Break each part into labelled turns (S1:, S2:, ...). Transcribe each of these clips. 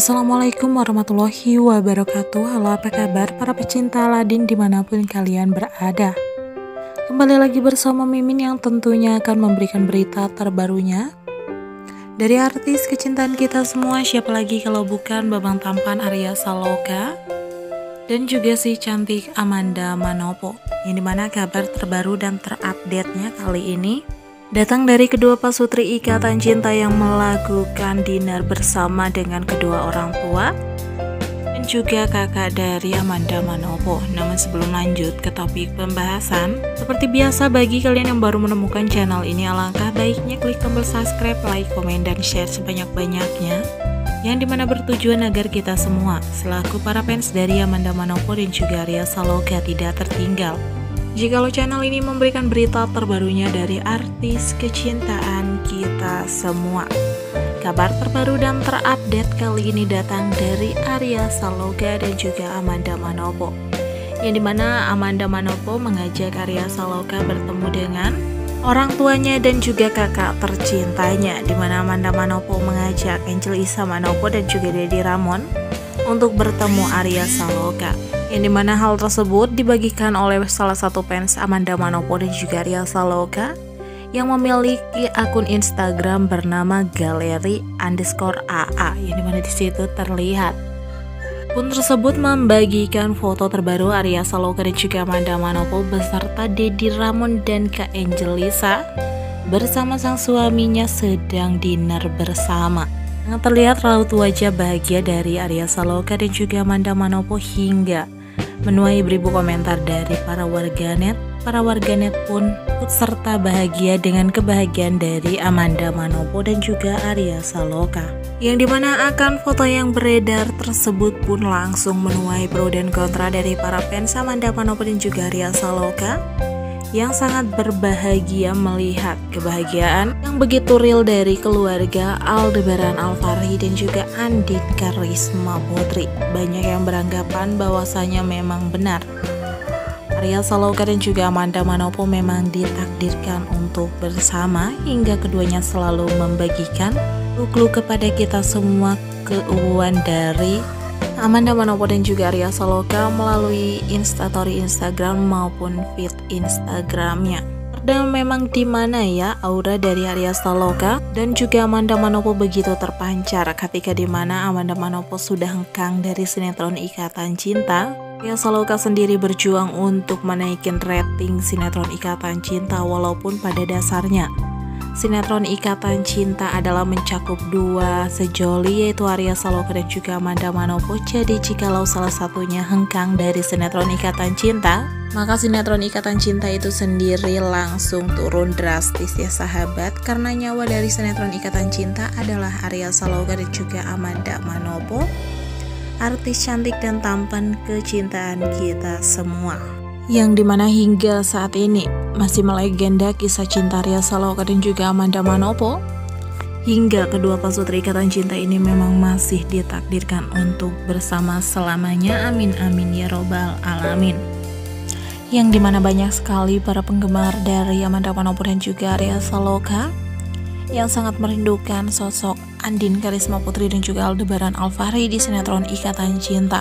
S1: Assalamualaikum warahmatullahi wabarakatuh. Halo, apa kabar para pecinta Aladin dimanapun kalian berada. Kembali lagi bersama Mimin yang tentunya akan memberikan berita terbarunya dari artis kecintaan kita semua. Siapa lagi kalau bukan babang tampan Arya Saloka dan juga si cantik Amanda Manopo. Yang dimana kabar terbaru dan terupdate-nya kali ini datang dari kedua pasutri ikatan cinta yang melakukan dinner bersama dengan kedua orang tua dan juga kakak dari Amanda Manopo. Namun sebelum lanjut ke topik pembahasan, seperti biasa bagi kalian yang baru menemukan channel ini, alangkah baiknya klik tombol subscribe, like, komen, dan share sebanyak-banyaknya, yang dimana bertujuan agar kita semua selaku para fans dari Amanda Manopo dan juga Arya Saloka tidak tertinggal jikalau channel ini memberikan berita terbarunya dari artis kecintaan kita semua. Kabar terbaru dan terupdate kali ini datang dari Arya Saloka dan juga Amanda Manopo, yang dimana Amanda Manopo mengajak Arya Saloka bertemu dengan orang tuanya dan juga kakak tercintanya, dimana Amanda Manopo mengajak Angel Isa Manopo dan juga Deddy Ramon untuk bertemu Arya Saloka, yang dimana hal tersebut dibagikan oleh salah satu fans Amanda Manopo dan juga Arya Saloka yang memiliki akun Instagram bernama galeri_AA, yang dimana disitu terlihat akun tersebut membagikan foto terbaru Arya Saloka dan juga Amanda Manopo beserta Deddy Ramon dan Kak Angelisa bersama sang suaminya sedang dinner bersama. Yang terlihat raut wajah bahagia dari Arya Saloka dan juga Amanda Manopo hingga menuai beribu komentar dari para warganet. Para warganet pun ikut serta bahagia dengan kebahagiaan dari Amanda Manopo dan juga Arya Saloka, yang dimana akan foto yang beredar tersebut pun langsung menuai pro dan kontra dari para fans Amanda Manopo dan juga Arya Saloka yang sangat berbahagia melihat kebahagiaan yang begitu real dari keluarga Aldebaran Alfari dan juga Andin Karisma Putri. Banyak yang beranggapan bahwasanya memang benar Arya Saloka dan juga Amanda Manopo memang ditakdirkan untuk bersama, hingga keduanya selalu membagikan clue kepada kita semua keuuan dari Amanda Manopo dan juga Arya Saloka melalui instastory Instagram maupun feed Instagramnya. Dan memang dimana ya aura dari Arya Saloka dan juga Amanda Manopo begitu terpancar ketika dimana Amanda Manopo sudah hengkang dari sinetron Ikatan Cinta. Arya Saloka sendiri berjuang untuk menaikin rating sinetron Ikatan Cinta, walaupun pada dasarnya sinetron Ikatan Cinta adalah mencakup dua sejoli, yaitu Arya Saloka dan juga Amanda Manopo. Jadi jikalau salah satunya hengkang dari sinetron Ikatan Cinta, maka sinetron Ikatan Cinta itu sendiri langsung turun drastis ya sahabat, karena nyawa dari sinetron Ikatan Cinta adalah Arya Saloka dan juga Amanda Manopo, artis cantik dan tampan kecintaan kita semua, yang dimana hingga saat ini masih melegenda kisah cinta Arya Saloka dan juga Amanda Manopo. Hingga kedua pasutri Ikatan Cinta ini memang masih ditakdirkan untuk bersama selamanya, amin amin ya robbal alamin. Yang dimana banyak sekali para penggemar dari Amanda Manopo dan juga Arya Saloka yang sangat merindukan sosok Andin Karisma Putri dan juga Aldebaran Alfari di sinetron Ikatan Cinta,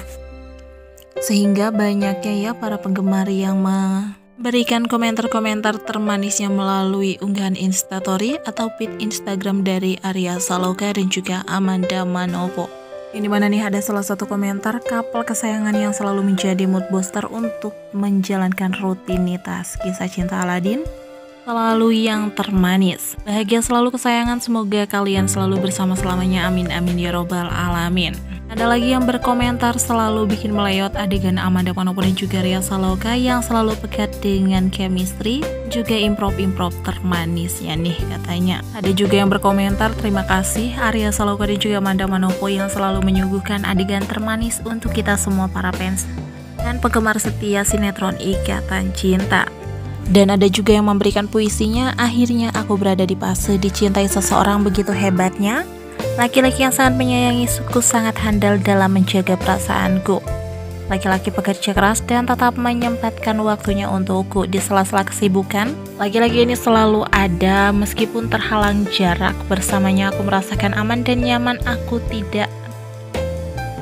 S1: sehingga banyaknya ya para penggemar yang memberikan komentar-komentar termanisnya melalui unggahan instastory atau feed Instagram dari Arya Saloka dan juga Amanda Manopo. Yang dimana nih ada salah satu komentar couple kesayangan yang selalu menjadi mood booster untuk menjalankan rutinitas kisah cinta Aladin selalu yang termanis. Bahagia selalu kesayangan, semoga kalian selalu bersama selamanya, amin amin ya robbal alamin. Ada lagi yang berkomentar selalu bikin melewat adegan Amanda Manopo dan juga Arya Saloka yang selalu pekat dengan chemistry, juga improv-improv termanisnya nih katanya. Ada juga yang berkomentar terima kasih Arya Saloka dan juga Amanda Manopo yang selalu menyuguhkan adegan termanis untuk kita semua para fans dan penggemar setia sinetron Ikatan Cinta. Dan ada juga yang memberikan puisinya, akhirnya aku berada di fase dicintai seseorang begitu hebatnya. Laki-laki yang sangat menyayangi suku, sangat handal dalam menjaga perasaanku. Laki-laki pekerja keras dan tetap menyempatkan waktunya untukku di sela-sela kesibukan. Laki-laki ini selalu ada meskipun terhalang jarak. Bersamanya aku merasakan aman dan nyaman. Aku tidak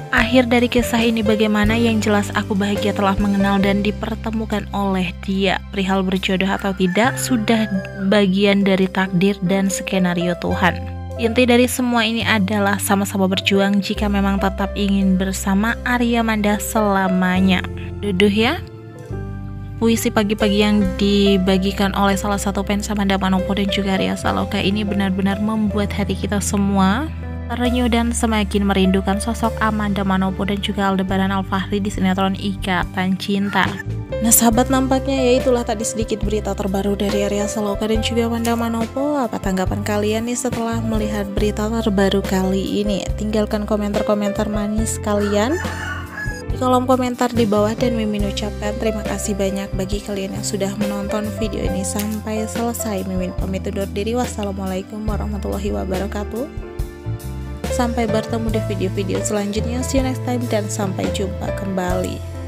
S1: Akhir dari kisah ini bagaimana? Yang jelas aku bahagia telah mengenal dan dipertemukan oleh dia. Perihal berjodoh atau tidak sudah bagian dari takdir dan skenario Tuhan. Inti dari semua ini adalah sama-sama berjuang jika memang tetap ingin bersama Arya Manda selamanya. Duduh ya. Puisi pagi-pagi yang dibagikan oleh salah satu fans Amanda Manopo dan juga Arya Saloka ini benar-benar membuat hati kita semua terenyuh dan semakin merindukan sosok Amanda Manopo dan juga Aldebaran Alfahri di sinetron Ikatan Cinta. Nah sahabat, nampaknya ya itulah tadi sedikit berita terbaru dari Arya Saloka dan juga Amanda Manopo. Apa tanggapan kalian nih setelah melihat berita terbaru kali ini? Tinggalkan komentar-komentar manis kalian di kolom komentar di bawah, dan Mimin ucapkan terima kasih banyak bagi kalian yang sudah menonton video ini sampai selesai. Mimin pamit undur diri. Wassalamualaikum warahmatullahi wabarakatuh. Sampai bertemu di video-video selanjutnya. See you next time dan sampai jumpa kembali.